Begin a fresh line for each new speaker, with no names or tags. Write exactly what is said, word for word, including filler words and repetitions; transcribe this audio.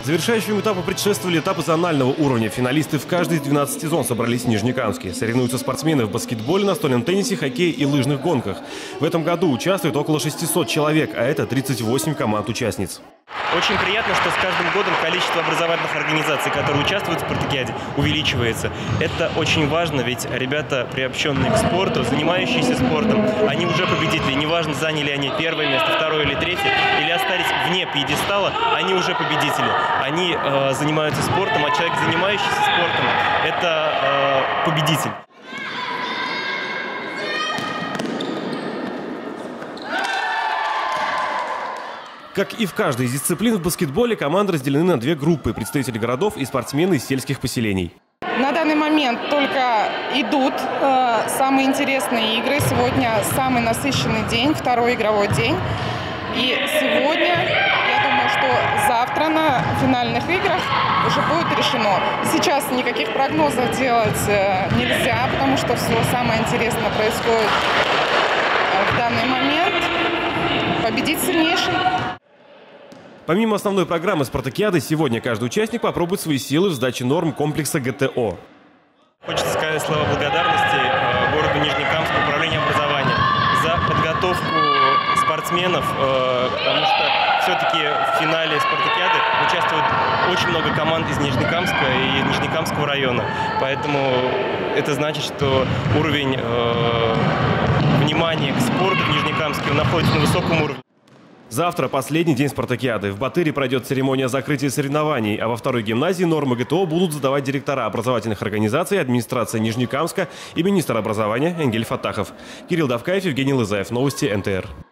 Завершающему этапу предшествовали этапы зонального уровня. Финалисты в каждой из двенадцати зон собрались в Нижнекамске. Соревнуются спортсмены в баскетболе, настольном теннисе, хоккее и лыжных гонках. В этом году участвует около шестисот человек, а это тридцать восемь команд-участниц.
Очень приятно, что с каждым годом количество образовательных организаций, которые участвуют в спартакиаде, увеличивается. Это очень важно, ведь ребята, приобщенные к спорту, занимающиеся спортом, они уже победители. Неважно, заняли они первое место, второе или третье, или остались вне пьедестала, они уже победители. Они э, занимаются спортом, а человек, занимающийся спортом, это э, победитель.
Как и в каждой из дисциплин в баскетболе, команды разделены на две группы – представители городов и спортсмены из сельских поселений.
На данный момент только идут э, самые интересные игры. Сегодня самый насыщенный день, второй игровой день. И сегодня, я думаю, что завтра на финальных играх уже будет решено. Сейчас никаких прогнозов делать э, нельзя, потому что все самое интересное происходит э, в данный момент. Победить сильнейший.
Помимо основной программы спартакиады, сегодня каждый участник попробует свои силы в сдаче норм комплекса ГТО.
Хочется сказать слова благодарности городу Нижнекамску, управлению образования за подготовку спортсменов, потому что все-таки в финале спартакиады участвует очень много команд из Нижнекамска и Нижнекамского района. Поэтому это значит, что уровень внимания к спорту в Нижнекамске находится на высоком уровне.
Завтра последний день спартакиады. В Батыре пройдет церемония закрытия соревнований, а во второй гимназии нормы ГТО будут задавать директора образовательных организаций, администрация Нижнекамска и министр образования Энгель Фаттахов. Кирилл Давкаев, Евгений Лызаев. Новости эн тэ эр.